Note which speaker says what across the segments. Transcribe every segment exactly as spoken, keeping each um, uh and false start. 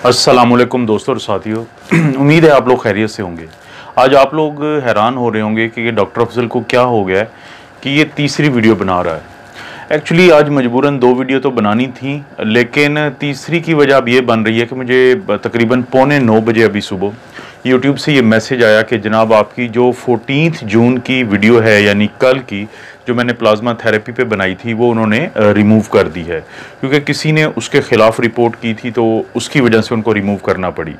Speaker 1: अस्सलामुअलैकुम दोस्तों और साथियों, उम्मीद है आप लोग खैरियत से होंगे। आज आप लोग हैरान हो रहे होंगे कि ये डॉक्टर अफजल को क्या हो गया है कि ये तीसरी वीडियो बना रहा है। एक्चुअली आज मजबूरन दो वीडियो तो बनानी थी, लेकिन तीसरी की वजह अब ये बन रही है कि मुझे तकरीबन पौने नौ बजे अभी सुबह यूट्यूब से ये मैसेज आया कि जनाब आपकी जो चौदह जून की वीडियो है, यानी कल की, जो मैंने प्लाज्मा थेरेपी पे बनाई थी, वो उन्होंने रिमूव कर दी है क्योंकि किसी ने उसके ख़िलाफ़ रिपोर्ट की थी, तो उसकी वजह से उनको रिमूव करना पड़ी।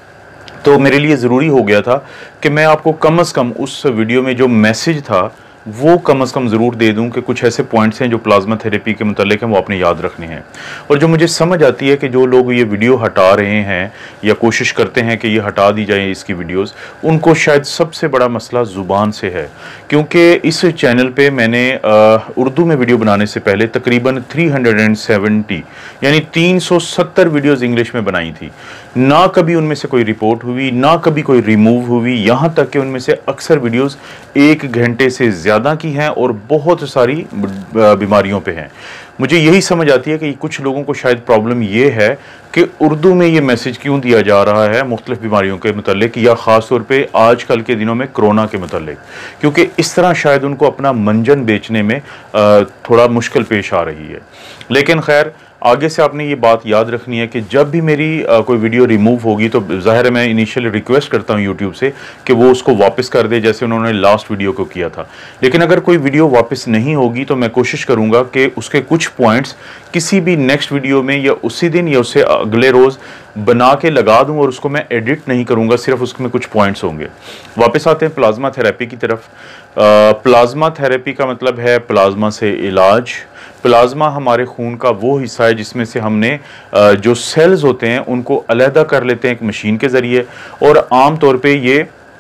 Speaker 1: तो मेरे लिए ज़रूरी हो गया था कि मैं आपको कम अज़ कम उस वीडियो में जो मैसेज था वो कम अज़ कम ज़रूर दे दूं कि कुछ ऐसे पॉइंट्स हैं जो प्लाज्मा थेरेपी के मुतालिक हैं, वो आपने याद रखने हैं। और जो मुझे समझ आती है कि जो लोग ये वीडियो हटा रहे हैं या कोशिश करते हैं कि ये हटा दी जाए इसकी वीडियोस, उनको शायद सबसे बड़ा मसला ज़ुबान से है। क्योंकि इस चैनल पे मैंने उर्दू में वीडियो बनाने से पहले तकरीबन तीन सौ सत्तर यानी तीन सौ सत्तर वीडियोज़ इंग्लिश में बनाई थी। ना कभी उनमें से कोई रिपोर्ट हुई, ना कभी कोई रिमूव हुई, यहाँ तक कि उनमें से अक्सर वीडियोस एक घंटे से ज़्यादा की हैं और बहुत सारी बीमारियों पे हैं। मुझे यही समझ आती है कि कुछ लोगों को शायद प्रॉब्लम ये है कि उर्दू में ये मैसेज क्यों दिया जा रहा है मुख्तलिफ बीमारियों के मुतालिक, या ख़ास तौर पे आजकल के दिनों में कोरोना के मुतालिक, क्योंकि इस तरह शायद उनको अपना मंजन बेचने में थोड़ा मुश्किल पेश आ रही है। लेकिन खैर, आगे से आपने ये बात याद रखनी है कि जब भी मेरी आ, कोई वीडियो रिमूव होगी तो ज़ाहिर है मैं इनिशियली रिक्वेस्ट करता हूँ यूट्यूब से कि वो उसको वापस कर दे, जैसे उन्होंने लास्ट वीडियो को किया था। लेकिन अगर कोई वीडियो वापस नहीं होगी तो मैं कोशिश करूँगा कि उसके कुछ पॉइंट्स किसी भी नेक्स्ट वीडियो में या उसी दिन या उससे अगले रोज़ बना के लगा दूँ, और उसको मैं एडिट नहीं करूँगा, सिर्फ उसमें कुछ पॉइंट्स होंगे। वापस आते हैं प्लाज्मा थेरेपी की तरफ। प्लाज्मा थेरेपी का मतलब है प्लाज्मा से इलाज। प्लाज्मा हमारे खून का वो हिस्सा है जिसमें से हमने जो सेल्स होते हैं उनको अलहदा कर लेते हैं एक मशीन के ज़रिए। और आम तौर पे ये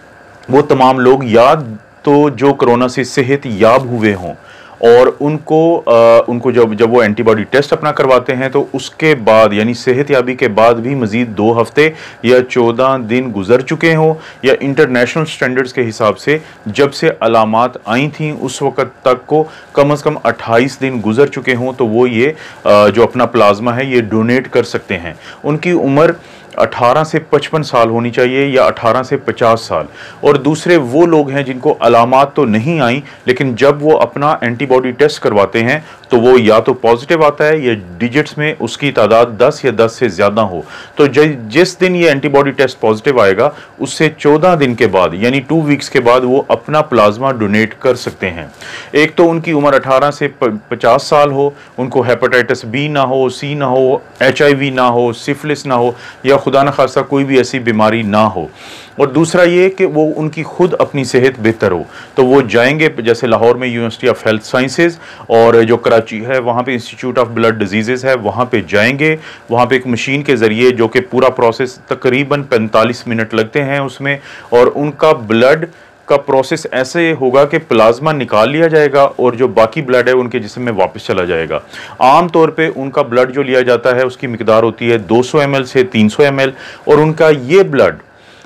Speaker 1: वो तमाम लोग या तो जो कोरोना से सेहत याब हुए हों और उनको आ, उनको जब जब वो एंटीबॉडी टेस्ट अपना करवाते हैं तो उसके बाद, यानी सेहत याबी के बाद भी मज़ीद दो हफ्ते या चौदह दिन गुजर चुके हों, या इंटरनेशनल स्टैंडर्ड्स के हिसाब से जब से अलामात आई थी उस वक़्त तक को कम अज़ कम अट्ठाईस दिन गुजर चुके हों, तो वो ये आ, जो अपना प्लाज्मा है ये डोनेट कर सकते हैं। उनकी उम्र अठारह से पचपन साल होनी चाहिए या अठारह से पचास साल। और दूसरे वो लोग हैं जिनको अलामात तो नहीं आई, लेकिन जब वो अपना एंटीबॉडी टेस्ट करवाते हैं तो वो या तो पॉजिटिव आता है या डिजिट्स में उसकी तादाद दस या दस से ज़्यादा हो। तो जिस दिन ये एंटीबॉडी टेस्ट पॉजिटिव आएगा उससे चौदह दिन के बाद, यानी टू वीक्स के बाद, वो अपना प्लाज्मा डोनेट कर सकते हैं। एक तो उनकी उम्र अठारह से पचास साल हो, उनको हेपेटाइटिस बी ना हो, सी ना हो, एच आई वी ना हो, सिफिलिस ना हो, या खुदा न खासा कोई भी ऐसी बीमारी ना हो। और दूसरा ये कि वो उनकी खुद अपनी सेहत बेहतर हो, तो वो जाएंगे, जैसे लाहौर में यूनिवर्सिटी ऑफ हेल्थ साइंसेज और जो कराची है वहाँ पे इंस्टीट्यूट ऑफ ब्लड डिजीज़ है, वहाँ पे जाएंगे। वहाँ पे एक मशीन के ज़रिए, जो कि पूरा प्रोसेस तकरीबन पैंतालीस मिनट लगते हैं उसमें, और उनका ब्लड का प्रोसेस ऐसे होगा कि प्लाज्मा निकाल लिया जाएगा और जो बाकी ब्लड है उनके जिस्म में वापस चला जाएगा। आम तौर पे उनका ब्लड जो लिया जाता है उसकी मिकदार होती है दो सौ एम एल से तीन सौ एम एल, और उनका ये ब्लड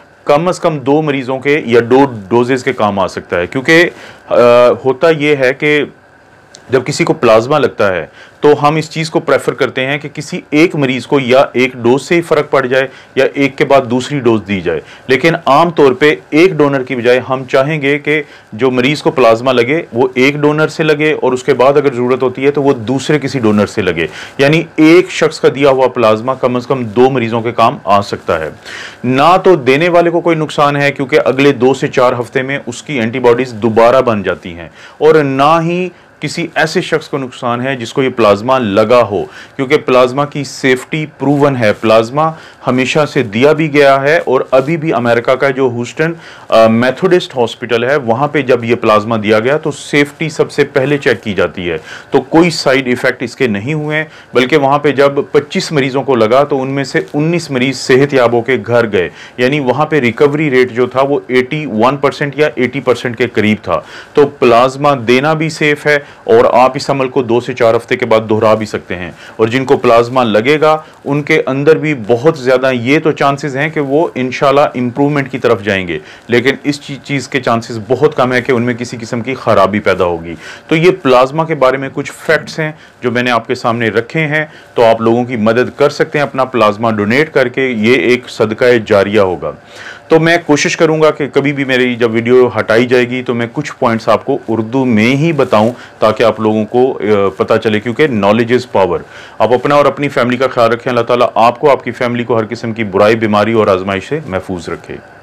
Speaker 1: कम अज़ कम दो मरीज़ों के या दो डोजेज़ के काम आ सकता है। क्योंकि होता ये है कि जब किसी को प्लाज्मा लगता है तो हम इस चीज़ को प्रेफर करते हैं कि किसी एक मरीज़ को या एक डोज से ही फ़र्क पड़ जाए या एक के बाद दूसरी डोज दी जाए। लेकिन आम तौर पे एक डोनर की बजाय हम चाहेंगे कि जो मरीज़ को प्लाज्मा लगे वो एक डोनर से लगे, और उसके बाद अगर ज़रूरत होती है तो वो दूसरे किसी डोनर से लगे। यानी एक शख्स का दिया हुआ प्लाज्मा कम अज़ कम दो मरीज़ों के काम आ सकता है। ना तो देने वाले को कोई नुकसान है, क्योंकि अगले दो से चार हफ्ते में उसकी एंटीबॉडीज़ दोबारा बन जाती हैं, और ना ही किसी ऐसे शख्स को नुकसान है जिसको ये प्लाज्मा लगा हो, क्योंकि प्लाज्मा की सेफ्टी प्रूवन है। प्लाज्मा हमेशा से दिया भी गया है, और अभी भी अमेरिका का जो ह्यूस्टन मेथोडिस्ट हॉस्पिटल है वहाँ पे जब ये प्लाज्मा दिया गया तो सेफ्टी सबसे पहले चेक की जाती है, तो कोई साइड इफ़ेक्ट इसके नहीं हुए। बल्कि वहाँ पे जब पच्चीस मरीज़ों को लगा तो उनमें से उन्नीस मरीज़ सेहत याब होकर घर गए, यानी वहाँ पे रिकवरी रेट जो था वो इक्यासी परसेंट या अस्सी परसेंट के करीब था। तो प्लाज्मा देना भी सेफ़ है, और आप इस अमल को दो से चार हफ्ते के बाद दोहरा भी सकते हैं। और जिनको प्लाज्मा लगेगा उनके अंदर भी बहुत ज़्यादा ये तो चांसेस हैं कि वो इंशाल्लाह इंप्रूवमेंट की तरफ जाएंगे, लेकिन इस चीज़ के चांसेस बहुत कम है कि उनमें किसी किस्म की खराबी पैदा होगी। तो ये प्लाज्मा के बारे में कुछ फैक्ट्स हैं जो मैंने आपके सामने रखे हैं, तो आप लोगों की मदद कर सकते हैं अपना प्लाज्मा डोनेट करके। ये एक सदका जारिया होगा। तो मैं कोशिश करूंगा कि कभी भी मेरी जब वीडियो हटाई जाएगी तो मैं कुछ पॉइंट्स आपको उर्दू में ही बताऊं ताकि आप लोगों को पता चले, क्योंकि नॉलेज इज़ पावर। आप अपना और अपनी फैमिली का ख्याल रखें। अल्लाह ताला आपको, आपकी फैमिली को हर किस्म की बुराई, बीमारी और आजमाइश से महफूज रखे।